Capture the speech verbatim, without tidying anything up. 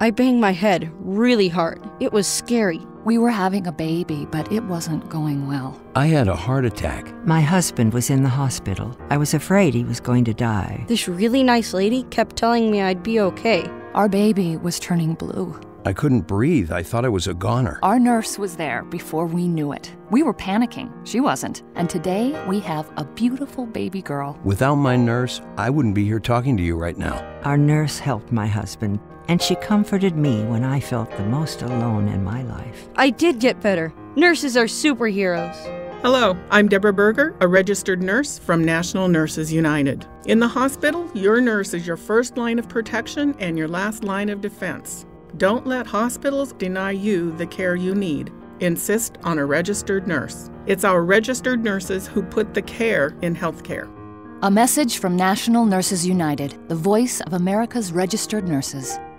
I banged my head really hard. It was scary. We were having a baby, but it wasn't going well. I had a heart attack. My husband was in the hospital. I was afraid he was going to die. This really nice lady kept telling me I'd be okay. Our baby was turning blue. I couldn't breathe. I thought I was a goner. Our nurse was there before we knew it. We were panicking. She wasn't. And today, we have a beautiful baby girl. Without my nurse, I wouldn't be here talking to you right now. Our nurse helped my husband, and she comforted me when I felt the most alone in my life. I did get better. Nurses are superheroes. Hello, I'm Deborah Berger, a registered nurse from National Nurses United. In the hospital, your nurse is your first line of protection and your last line of defense. Don't let hospitals deny you the care you need. Insist on a registered nurse. It's our registered nurses who put the care in healthcare. A message from National Nurses United, the voice of America's registered nurses.